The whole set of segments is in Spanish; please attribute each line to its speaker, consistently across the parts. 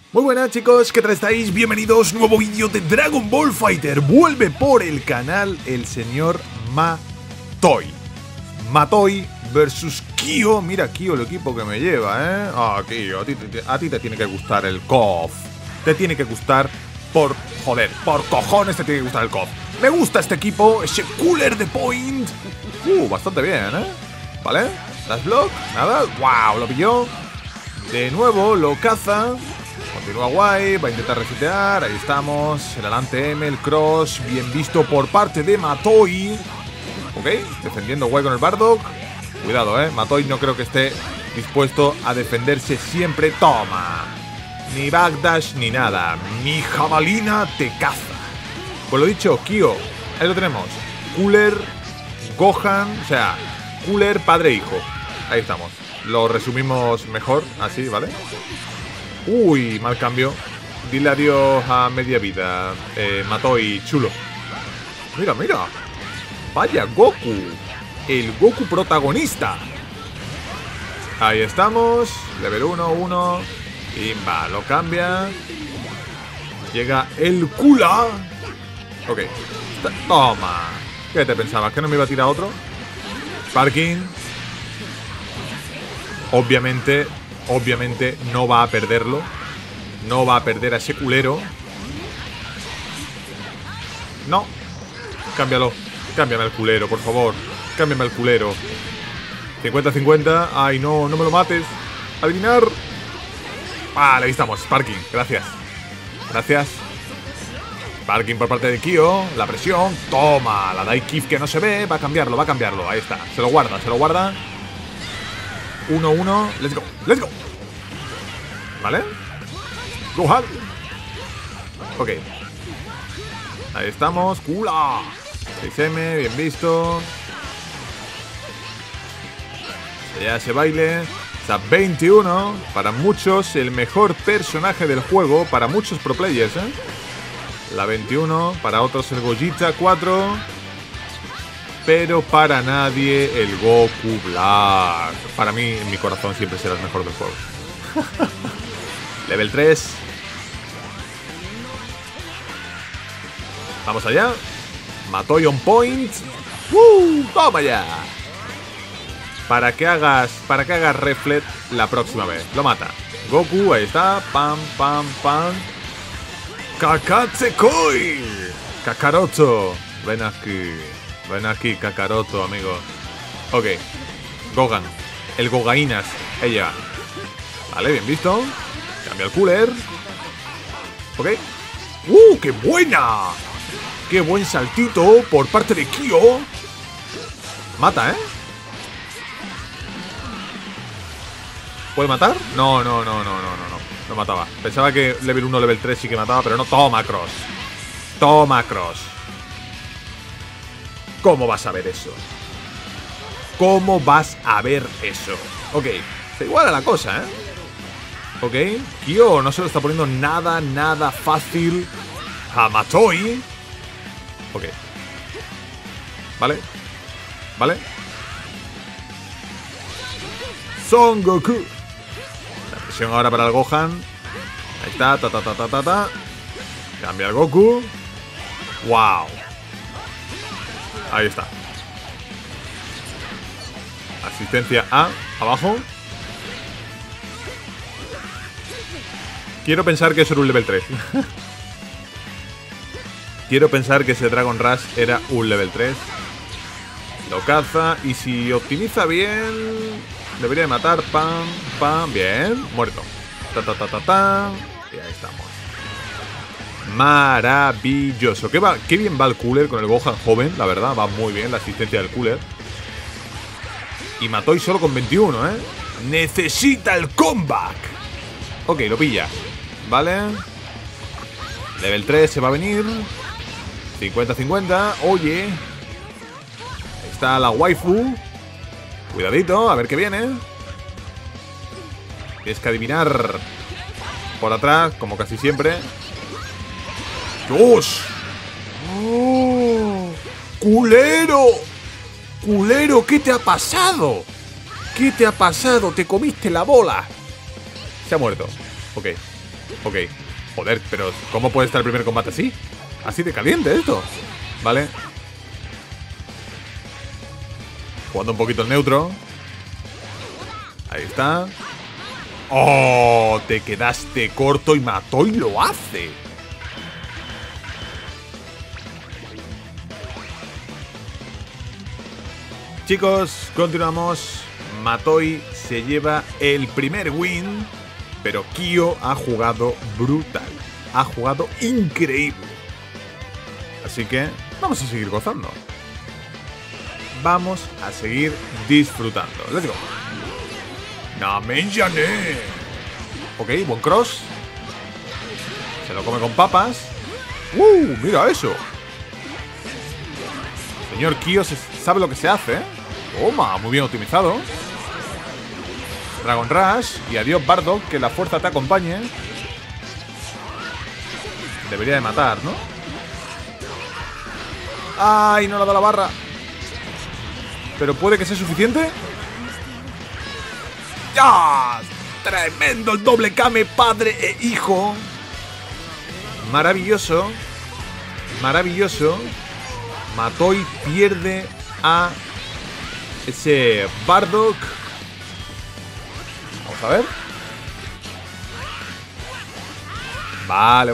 Speaker 1: Muy buenas chicos, ¿qué tal estáis? Bienvenidos, nuevo vídeo de Dragon Ball Fighter. Vuelve por el canal el señor Matoi. Matoi versus Kyo. Mira Kyo el equipo que me lleva, ¿eh? Ah, Kyo, a ti te tiene que gustar el KOF. Te tiene que gustar por... joder, por cojones te tiene que gustar el KOF. Me gusta este equipo, ese cooler de point. Bastante bien, ¿eh? ¿Vale? Dash block, nada. Wow, lo pilló. De nuevo, lo caza. Continúa guay, va a intentar resetear. Ahí estamos, el adelante M, el cross. Bien visto por parte de Matoi. Ok, defendiendo guay con el Bardock. Cuidado, Matoi no creo que esté dispuesto a defenderse siempre. Toma. Ni backdash ni nada. Mi jabalina te caza. Pues lo dicho, Kyo. Ahí lo tenemos. Cooler, Gohan, o sea, Cooler, padre e hijo. Ahí estamos. Lo resumimos mejor, así, ¿vale? Uy, mal cambio. Dile adiós a media vida. Matoi, chulo. Mira, mira. Vaya Goku. El Goku protagonista. Ahí estamos. Level 1. Imba, lo cambia. Llega el Kula. Ok. Toma. ¿Qué te pensabas? ¿Que no me iba a tirar otro? Parking. Obviamente no va a perderlo. No va a perder a ese culero. No. Cámbialo. Cámbiame al culero, por favor. Cámbiame al culero. 50-50. Ay, no, no me lo mates. Adivinar. Vale, ahí estamos. Parking, gracias. Gracias. Parking por parte de Kyo. La presión. Toma. La Daikif que no se ve. Va a cambiarlo, va a cambiarlo. Ahí está. Se lo guarda, se lo guarda. 1-1. Let's go. Let's go. ¿Vale? Gohan. Ok. Ahí estamos. Kula. 6M. Bien visto. Ya ese baile. Está 21. Para muchos, el mejor personaje del juego. Para muchos pro players, La 21. Para otros, el Gogeta 4. Pero para nadie el Goku Black. Para mí, en mi corazón, siempre será el mejor del juego. Level 3. Vamos allá. Matoi on point. ¡Toma ya! Para que hagas reflect la próxima vez. Lo mata. Goku, ahí está. Pam, pam, pam. Kakatsekoi. Kakaroto. Ven aquí. Ven aquí, Kakaroto, amigo. Ok. Gohan. El Gogainas. Ella. Vale, bien visto. Cambia el cooler. Ok. ¡Qué buena! ¡Qué buen saltito por parte de Kyo! Mata, ¿Puede matar? No. No mataba. Pensaba que level 1, level 3 sí que mataba, pero no. Toma, Cross. Toma, Cross. ¿Cómo vas a ver eso? ¿Cómo vas a ver eso? Ok, se iguala la cosa, Ok, Kyo no se lo está poniendo nada fácil a Matoi. Ok. Vale. Son Goku. La presión ahora para el Gohan. Ahí está, ta. Cambia el Goku. Wow. Ahí está. Asistencia A, abajo. Quiero pensar que eso era un level 3. Quiero pensar que ese Dragon Rush era un level 3. Lo caza. Y si optimiza bien, debería de matar. Pam, pam. Bien. Muerto. Ta. Y ahí estamos. Maravilloso. Qué bien va el cooler con el Gohan joven, la verdad. Va muy bien la asistencia del cooler. Y Matoi solo con 21, Necesita el comeback. Ok, lo pilla. Vale. Level 3 se va a venir. 50-50. Oye. Ahí está la waifu. Cuidadito, a ver qué viene. Tienes que adivinar por atrás, como casi siempre. ¡Dios! ¡Oh! ¡Culero! ¡Culero! ¿Qué te ha pasado? ¿Qué te ha pasado? Te comiste la bola. Se ha muerto. Ok. Ok. Joder, pero ¿cómo puede estar el primer combate así? Así de caliente esto. Vale. Jugando un poquito el neutro. Ahí está. ¡Oh! Te quedaste corto y Matoi lo hace. Chicos, continuamos. Matoi se lleva el primer win, pero Kyo ha jugado brutal. Ha jugado increíble. Así que vamos a seguir gozando. Vamos a seguir disfrutando. Let's go. ¡Namenjane! Ok, buen cross. Se lo come con papas. Mira eso. Señor Kyo sabe lo que se hace, ¿eh? Toma, muy bien optimizado. Dragon Rush. Y adiós Bardock, que la fuerza te acompañe. Debería de matar, ¿no? ¡Ay! No le ha dado la barra. Pero puede que sea suficiente. ¡Ya! ¡Tremendo el doble Kame, padre e hijo! Maravilloso. Maravilloso. Matoi pierde a ese Bardock. Vamos a ver. Vale.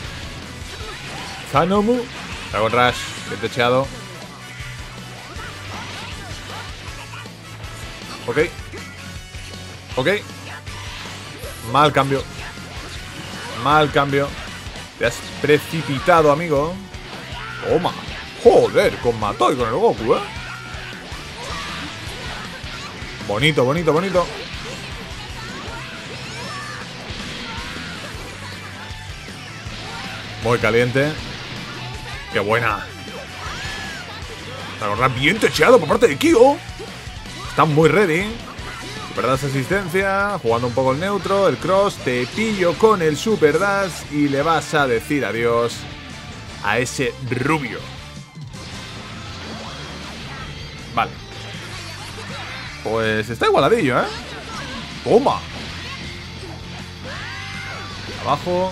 Speaker 1: Sanomu. Dragon Rush. Bien techeado. Ok. Mal cambio. Te has precipitado, amigo. Toma. Joder, con Matoi, con el Goku, ¿eh? Bonito. Muy caliente. Qué buena. Dragon Rush bien techeado por parte de Kyo. Están muy ready. Super Dash asistencia. Jugando un poco el neutro. El cross. Te pillo con el Super Dash. Y le vas a decir adiós a ese rubio. Vale. Pues está igualadillo, ¿eh? Toma. Abajo.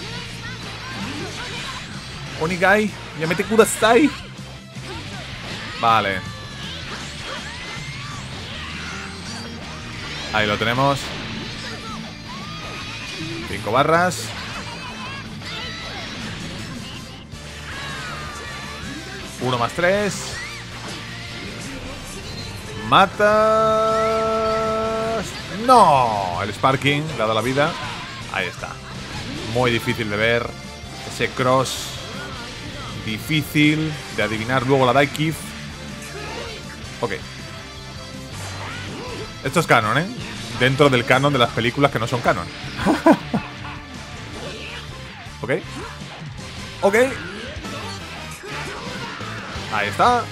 Speaker 1: Onigai. Yamete kudasai. Vale. Ahí lo tenemos. 5 barras. Uno más 3. Matas. No. El Sparking le ha dado la vida. Ahí está. Muy difícil de ver. Ese cross. Difícil de adivinar luego la Daikif. Ok. Esto es canon, ¿eh? Dentro del canon de las películas que no son canon. Ok. Ahí está.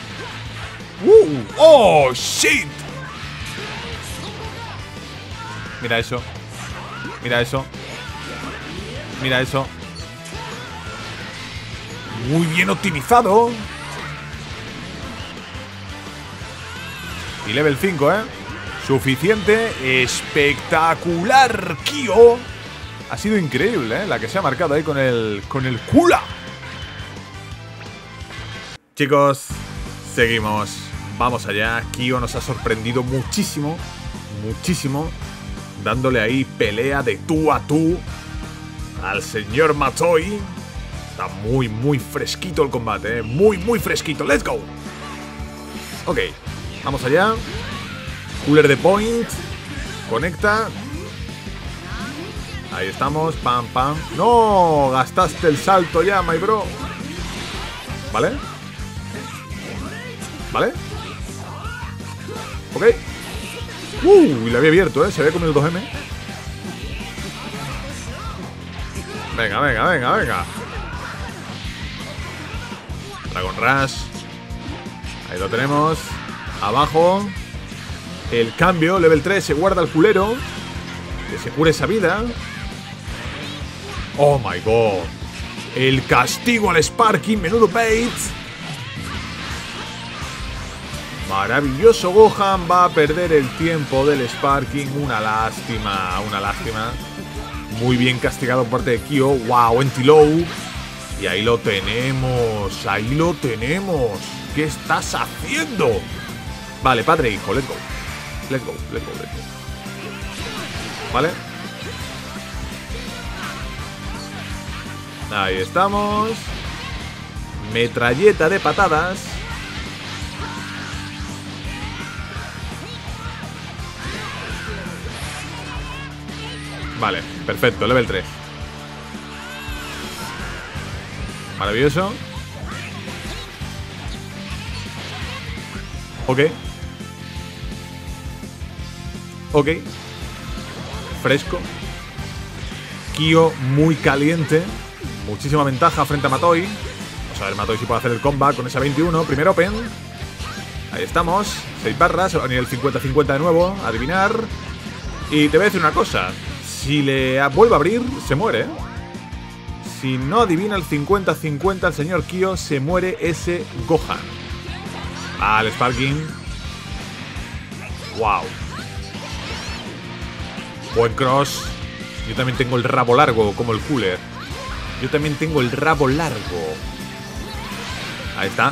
Speaker 1: ¡Oh, shit! Mira eso. Muy bien optimizado. Y level 5, ¿eh? Suficiente. Espectacular, Kyo. Ha sido increíble, ¿eh? La que se ha marcado ahí con el Kula. Chicos, seguimos. Vamos allá. Kyo nos ha sorprendido muchísimo. Dándole ahí pelea de tú a tú al señor Matoi. Está muy fresquito el combate, ¿eh? Muy fresquito. Let's go. Ok, vamos allá. Cooler de point. Conecta. Ahí estamos. Pam. No, gastaste el salto ya, my bro. ¿Vale? Ok. Le había abierto, ¿eh? Se había comido el 2M. Venga. Dragon Rush. Ahí lo tenemos. Abajo. El cambio, level 3, se guarda el culero. Que se cure esa vida. Oh my god. El castigo al Sparking, menudo bait. Maravilloso Gohan, va a perder el tiempo del Sparking. Una lástima. Muy bien castigado por parte de Kyo. Wow, anti-low. Y ahí lo tenemos. Ahí lo tenemos. ¿Qué estás haciendo? Vale, padre e hijo, let's go. Let's go, let's go, let's go. Vale. Ahí estamos. Metralleta de patadas. Vale, perfecto, level 3. Maravilloso. Ok. Ok. Fresco. Kyo muy caliente. Muchísima ventaja frente a Matoi. Vamos a ver Matoi si puede hacer el comeback con esa 21. Primer open. Ahí estamos. 6 barras. Se va a venir el 50-50 de nuevo. Adivinar. Y te voy a decir una cosa. Si le vuelve a abrir, se muere. Si no adivina el 50-50 el señor Kyo, se muere ese Gohan. Vale, Sparking. Wow. Buen cross. Yo también tengo el rabo largo, como el cooler. Yo también tengo el rabo largo. Ahí está.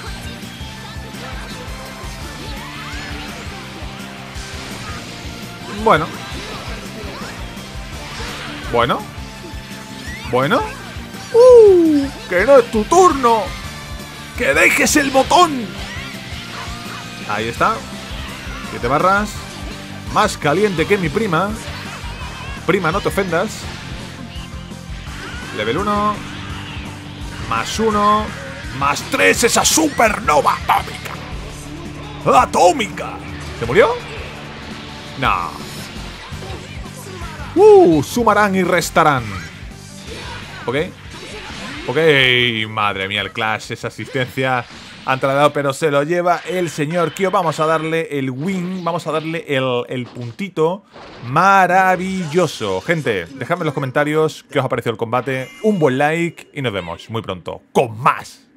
Speaker 1: Bueno. Bueno. Bueno. ¡Que no es tu turno! ¡Que dejes el botón! Ahí está. 7 barras. Más caliente que mi prima. Prima, no te ofendas. Level 1. Más 1. Más 3. Esa supernova atómica. ¡Atómica! ¿Se murió? No. Sumarán y restarán. Ok. Ok, madre mía, el Clash, esa asistencia ha entrado, pero se lo lleva el señor Kyo. Vamos a darle el win, vamos a darle el puntito. Maravilloso. Gente, dejadme en los comentarios qué os ha parecido el combate, un buen like y nos vemos muy pronto con más.